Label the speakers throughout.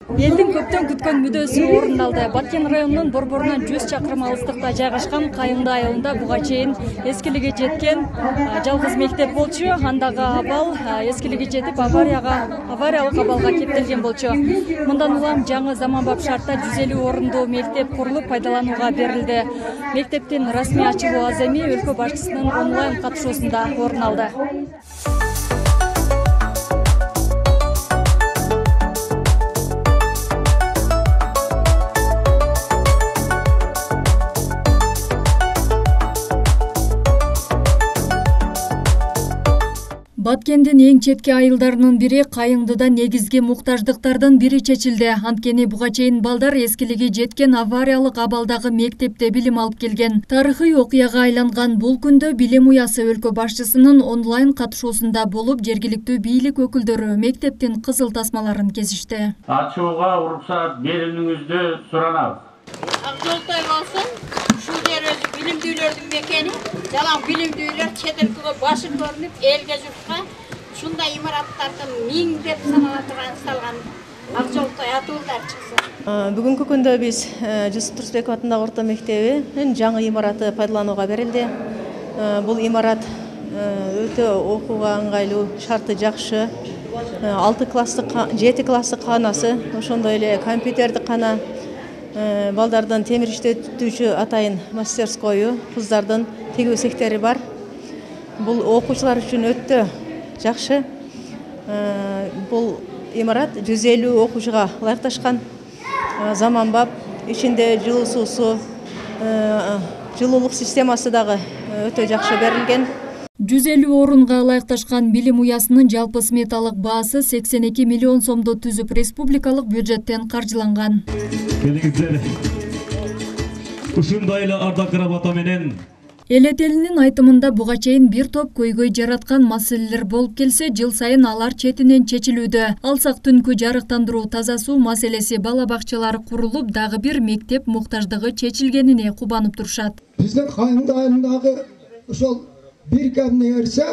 Speaker 1: Элдин көптөн күткөн мүдөөсү орундалды. Баткен районунун Борборунан 100 чакырым алыстыкта жайгашкан Кайыңды айылында буга чейин эскилиги жеткен жалгыз мектеп болчу. Андагы абал эскилиги жетип авариялык абалга кептелген болчу. Мындан улам жаңы заманбап шартта 150 орундуу мектеп курулуп пайдаланууга берилди. Мектептин расмий ачылуу аз эми өлкө башчысынын онлайн катышуусунда орун алды. Баткендин эң четки айылдарынын бири Кайыңдыда негизги муктаждыктардын бири чечилди. Анткени буга чейин балдар эскилиги жеткен авариялык абалдагы мектепте билим алып келген. Тарыхый окуяга айланган бул күндө билим уясы өлкө башчысынын онлайн катышуусунда болуп, жергиликтүү бийлик өкүлдөрү мектептин кызыл тасмаларын кесишти.
Speaker 2: Ачууга уруксат берүүңүздү суранабыз.
Speaker 3: Акжолтой болсун, ушул жер өзү билимдүүлөрдүн мекени. Жалаң билимдүүлөр чет өлкөгө башы көрүнүп, элге журтка ушундай имараттардын миңдеп санала салган Акжолтой атуулдар чыксын.
Speaker 4: Бүгүнкү күндө биз Жусуп Турсунбеков атындагы орто мектебинин жаңы имараты пайдаланууга берилди. Бул имарат өтө окууга ыңгайлуу, шарты жакшы. 6 класстык, 7 класстык канасы, ошондой эле компьютердик кана, балдардын темир иштетүүчү атайын мастерскою, кыздардын тигүү цехтери бар. Бул окуучулар үчүн өтө жакшы. Бул имарат 150 окуучуга ылайыкташкан. Заманбап, ичинде жылуу суусу, жылуулук системасы дагы өтө жакшы берилген.
Speaker 1: 150 орунга ылайыкташкан билим уясынын жалпы сметалык баасы 82 миллион сомду түзүп, республикалык бюджеттен каржыланган.
Speaker 5: Келиңиздер. Ушундай эле ардактуу абата менен
Speaker 1: Эл этелинин айтымында буга чейин бир топ көйгөй жараткан маселелер болуп келсе, жыл сайын алар четинен чечилүүдө. Алсак түнкү жарыктандыруу, таза суу маселеси, бала бакчалары курулуп, дагы бир мектеп муктаждыгы чечилгенине кубанып турушат.
Speaker 6: Биздин Кайыңды айылындагы ошол бир кемне берсе,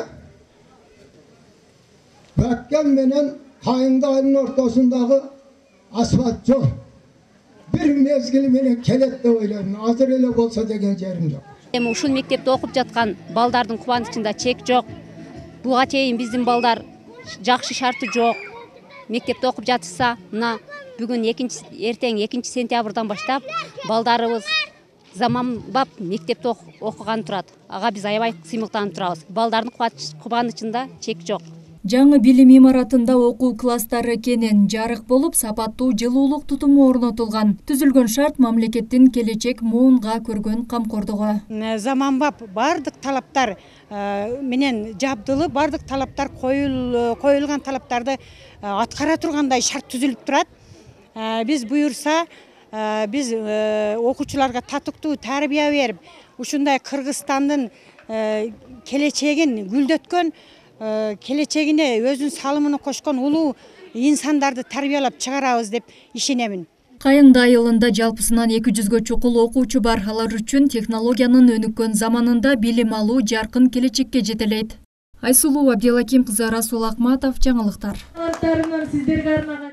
Speaker 6: Баткен менен Кайыңды айылынын ортосундагы асфальт жол. Бир мезгили менен келет деп ойлойм. Азыр эле болсо деген жерим жок.
Speaker 7: Эми ушул мектепте окуп жаткан балдардын кубанычында чек жок. Буга чейин биздин балдар жакшы шарты жок. Мектепте окуп жатышса, мына бүгүн эртең 2 сентябрдан баштап балдарыбыз заманбап мектепте окуган турат. Ага биз аябай сыймыктанып турабыз. Балдардын кубанычында чек жок.
Speaker 1: Жаңы билим имаратында окуу класстары кенен, жарык болуп, сапаттуу жылуулук тутуму орнотулган. Түзүлгөн шарт мамлекеттин келечек муунга көргөн камкордугу.
Speaker 8: Заманбап бардык талаптар менен жабдылып, бардык талаптар коюлган талаптарды аткара тургандай шарт түзүлүп турат. Биз буюрса, биз окуучуларга татыктуу тарбия берип, ушундай Кыргызстандын келечегин гүлдөткөн, келечегине өзүнүн салымын кошкон улуу инсандарды тарбиялап чыгарабыз деп ишенемин.
Speaker 1: Кайыңды айылында жалпысынан 200гө чукул окуучу бар. Алар үчүн технологиянын өнүккөн заманында билим алуу жаркын келечекке жетелейт. Айсулуу Абделаким кызы, Расул Акматов, жаңылыктар.